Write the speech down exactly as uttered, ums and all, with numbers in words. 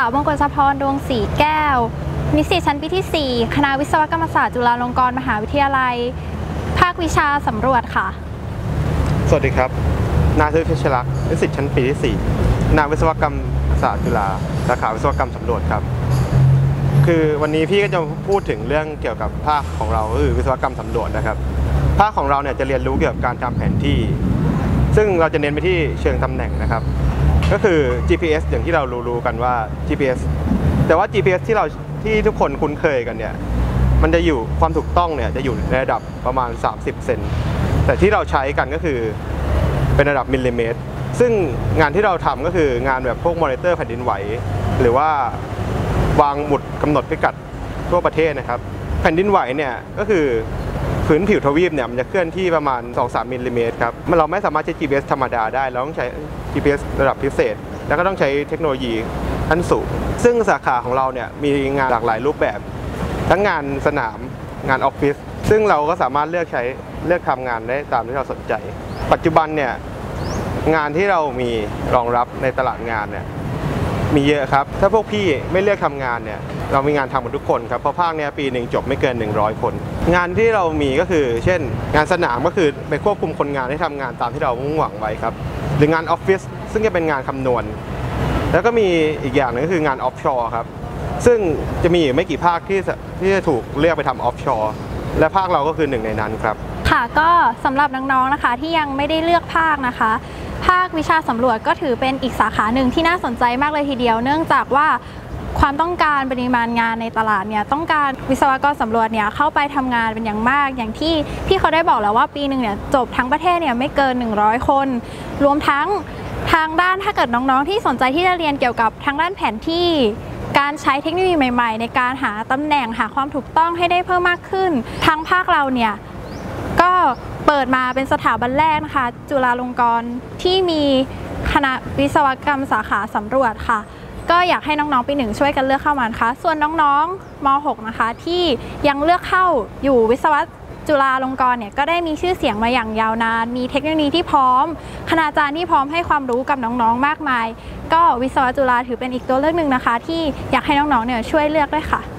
มงคลสะพรดวงศรีแก้วนิสิตชั้นปีที่สี่คณะวิศวกรรมศาสตร์จุฬาลงกรณ์มหาวิทยาลัยภาควิชาสำรวจค่ะสวัสดีครับนาทึกเพชรลักษณ์นิสิตชั้นปีที่สี่คณะวิศวกรรมศาสตร์จุฬาสาขาวิศวกรรมสำรวจครับคือวันนี้พี่ก็จะพูดถึงเรื่องเกี่ยวกับภาคของเราคือวิศวกรรมสำรวจนะครับภาคของเราเนี่ยจะเรียนรู้เกี่ยวกับการทำแผนที่ซึ่งเราจะเน้นไปที่เชิงตำแหน่งนะครับก็คือ จี พี เอส อย่างที่เรารู้ๆกันว่า จี พี เอส แต่ว่า จี พี เอส ที่เราที่ทุกคนคุ้นเคยกันเนี่ยมันจะอยู่ความถูกต้องเนี่ยจะอยู่ในระดับประมาณสามสิบเซนแต่ที่เราใช้กันก็คือเป็นระดับมิลลิเมตรซึ่งงานที่เราทำก็คืองานแบบพวกมอนิเตอร์แผ่นดินไหวหรือว่าวางหมุดกำหนดพิกัดทั่วประเทศนะครับแผ่นดินไหวเนี่ยก็คือพื้นผิวทวีปเนี่ยมันจะเคลื่อนที่ประมาณ สองถึงสาม มิลลิเมตรครับเราไม่สามารถใช้ จี พี เอส ธรรมดาได้เราต้องใช้ จี พี เอส ระดับพิเศษแล้วก็ต้องใช้เทคโนโลยีขั้นสูงซึ่งสาขาของเราเนี่ยมีงานหลากหลายรูปแบบทั้งงานสนามงานออฟฟิศซึ่งเราก็สามารถเลือกใช้เลือกทำงานได้ตามที่เราสนใจปัจจุบันเนี่ยงานที่เรามีรองรับในตลาดงานเนี่ยมีเยอะครับถ้าพวกพี่ไม่เลือกทำงานเนี่ยเรามีงานทำหมดทุกคนครับเพราะภาคนี้ปีหนึ่งจบไม่เกินหนึ่งร้อยคนงานที่เรามีก็คือเช่นงานสนามก็คือไปควบคุมคนงานให้ทำงานตามที่เรามุ่งหวังไว้ครับหรืองานออฟฟิศซึ่งจะเป็นงานคำนวณแล้วก็มีอีกอย่างนึงก็คืองานออฟชอร์ครับซึ่งจะมีไม่กี่ภาคที่ที่จะถูกเลือกไปทำออฟชอร์และภาคเราก็คือหนึ่งในนั้นครับค่ะก็สำหรับน้องๆนะคะที่ยังไม่ได้เลือกภาคนะคะภาควิชาสำรวจก็ถือเป็นอีกสาขาหนึ่งที่น่าสนใจมากเลยทีเดียวเนื่องจากว่าความต้องการปริมาณงานในตลาดเนี่ยต้องการวิศวกรสำรวจเนี่ยเข้าไปทำงานเป็นอย่างมากอย่างที่พี่เขาได้บอกแล้วว่าปีหนึ่งเนี่ยจบทั้งประเทศเนี่ยไม่เกินหนึ่งร้อยคนรวมทั้งทางด้านถ้าเกิดน้องๆที่สนใจที่จะเรียนเกี่ยวกับทางด้านแผนที่การใช้เทคโนโลยีใหม่ๆในการหาตำแหน่งหาความถูกต้องให้ได้เพิ่มมากขึ้นทางภาคเราเนี่ยก็เปิดมาเป็นสถาบันแรกนะคะจุฬาลงกรณ์ที่มีคณะวิศวกรรมสาขาสำรวจค่ะก็อยากให้น้องๆปีหนึ่งช่วยกันเลือกเข้ามานะคะส่วนน้องๆม หกนะคะที่ยังเลือกเข้าอยู่วิศวะจุฬาลงกรณ์เนี่ยก็ได้มีชื่อเสียงมาอย่างยาวนานมีเทคโนโลยีที่พร้อมคณาจารย์ที่พร้อมให้ความรู้กับน้องๆมากมายก็วิศวะจุฬาถือเป็นอีกตัวเลือกหนึ่งนะคะที่อยากให้น้องๆเนี่ยช่วยเลือกด้วยค่ะ